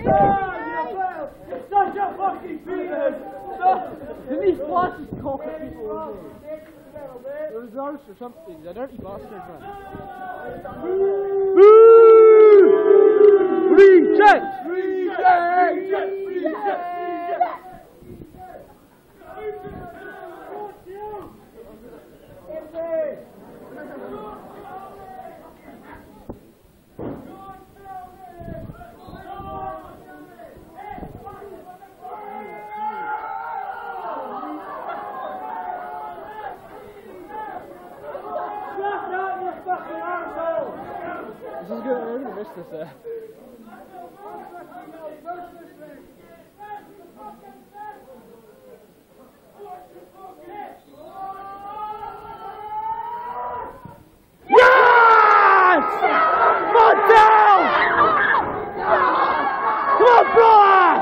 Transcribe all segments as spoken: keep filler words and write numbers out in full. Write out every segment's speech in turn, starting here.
You're such a fucking penis! Didn't he flash his cock at people? There was ours or something. He's a dirty bastard, man. Reject! Reject! Reject! Reject! This is good. I'm going to miss this there. Yes! Come down! Come on, Brora!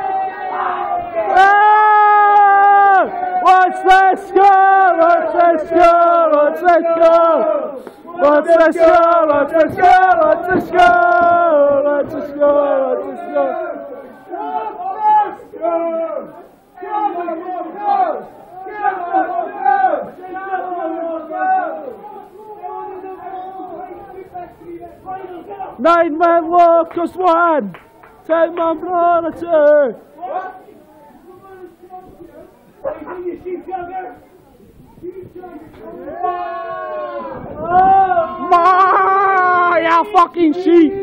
Oh! Watch this go! Watch this go! Watch this go! Let's let's go, let's let's go, let's let's go, let's let's go, let's let's go. Nine man Locos one, ten man Brora two. Oh, you fucking sheep!